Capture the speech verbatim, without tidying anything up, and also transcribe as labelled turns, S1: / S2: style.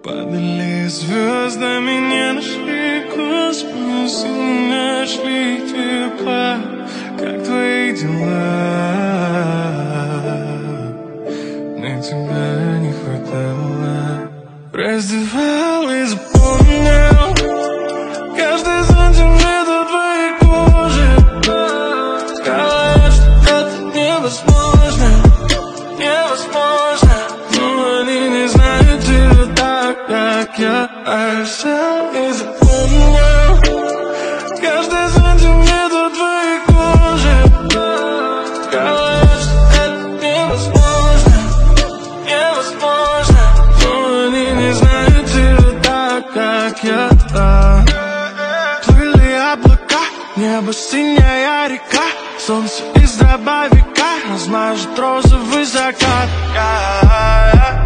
S1: Падали звездами, не нашли космос и не нашли тепла. Как твои дела? Мне тебя не хватало. Раздевал и запомнил каждый сантиметр твоей кожи. Сказала, что это невозможно, невозможно. Но они не знают тебя так, как я. А я взял и запомнил каждый сантиметр твоей кожи. Сказала, что это невозможно, невозможно. Но они не знают тебя так, как я. Плыли облака, небо синяя река. Солнце из дробовика размажет розовый закат.